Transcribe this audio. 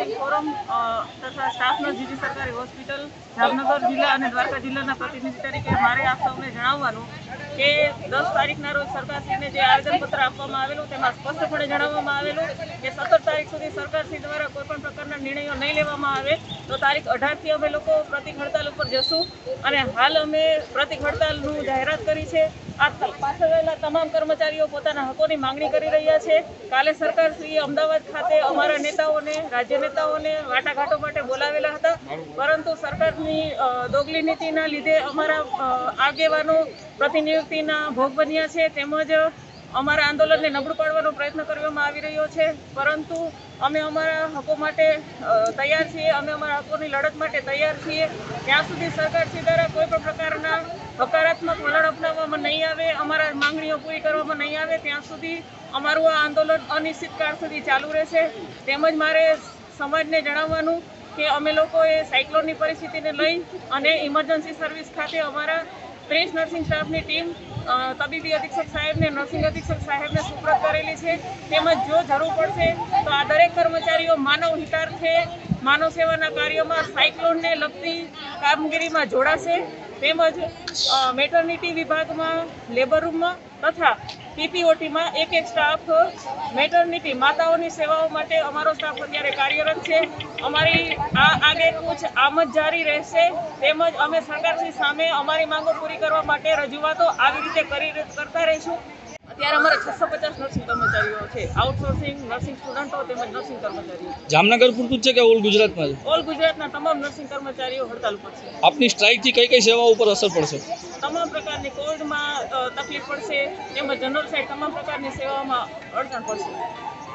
એક ફોરમ તથા સ્ટાફનો જીજી સરકારી હોસ્પિટલ જામનગર જિલ્લા અને દ્વારકા જિલ્લાના પ્રતિનિધિ તરીકે મારે આપ સૌને જણાવવાનું કે 10 તારીખના રોજ સરકારશ્રીને જે આવેદનપત્ર આપવામાં આવેલું તેમાં સ્પષ્ટપણે જણાવવામાં આવેલું કે 17 તારીખ સુધી સરકારશ્રી દ્વારા કોઈપણ પ્રકારના નિર્ણયો નહીં લેવામાં આવે તો તારીખ 18થી અમે લોકો પ્રતિક હડતાલ ઉપર જશું અને હાલ અમે પ્રતિક હડતાલનું જાહેરાત કરી છે। આ પાછળ રહેલા તમામ કર્મચારીઓ પોતાના હકોની માંગણી કરી રહ્યા છે। કાલે સરકારશ્રીએ અમદાવાદ ખાતે અમારા નેતાઓને રાજ્ય નેતાઓને વાટાઘાટો માટે બોલાવેલા હતા, પરંતુ સરકારની દોગલી નીતિના લીધે અમારા આગેવાનો પ્રતિનિયુક્તિના ભોગ બન્યા છે, તેમજ અમારા આંદોલનને નબળું પાડવાનો પ્રયત્ન કરવામાં આવી રહ્યો છે। પરંતુ અમે અમારા હકો માટે તૈયાર છીએ, અમે અમારા હકોની લડત માટે તૈયાર છીએ। ત્યાં સુધી સરકારશ્રી દ્વારા કોઈ પણ પ્રકારના હકારાત્મક વલણ અપનાવવામાં નહીં આવે, અમારા માંગણીઓ પૂરી કરવામાં નહીં આવે ત્યાં સુધી અમારું આ આંદોલન અનિશ્ચિત કાળ સુધી ચાલુ રહેશે। તેમજ મારે સમાજને જણાવવાનું કે અમે લોકોએ સાયક્લોનની પરિસ્થિતિને લઈ અને ઇમરજન્સી સર્વિસ ખાતે અમારા પ્રિન્સ નર્સિંગ સ્ટાફની ટીમ તબીબી અધિક્ષક સાહેબને નર્સિંગ અધિક્ષક સાહેબને સુપ્રત કરેલી છે। તેમજ જો જરૂર પડશે તો આ દરેક કર્મચારીઓ માનવ હિતાર્થે માનવ સેવાના કાર્યોમાં સાયક્લોનને લગતી કામગીરીમાં જોડાશે। તેમજ મેટર્નિટી વિભાગમાં, લેબર રૂમમાં તથા પીપીઓટીમાં એક સ્ટાફ મેટર્નિટી માતાઓની સેવાઓ માટે અમારો સ્ટાફ અત્યારે કાર્યરત છે। અમારી આ આગેકૂચ આમ જ જારી રહેશે। તેમજ અમે સરકારશ્રી સામે અમારી માંગો પૂરી કરવા માટે રજૂઆતો આવી રીતે કરતા રહીશું। અત્યારે અમારા 650 નર્સિંગ કર્મચારીઓ છે, આઉટસોર્સિંગ નર્સિંગ સ્ટુડન્ટો તેમજ નર્સિંગ કર્મચારીઓ। જામનગર પૂરતું છે કે ઓલ ગુજરાતમાં છે? ઓલ ગુજરાતના તમામ નર્સિંગ કર્મચારીઓ હડતાલ ઉપર છે। આપની સ્ટ્રાઇકથી કઈ કઈ સેવાઓ ઉપર અસર પડશે? તમામ પ્રકારની કોવિડમાં તકલીફ પડશે, તેમજ જનરલ સાઇડ તમામ પ્રકારની સેવાઓમાં અડચણ પડશે।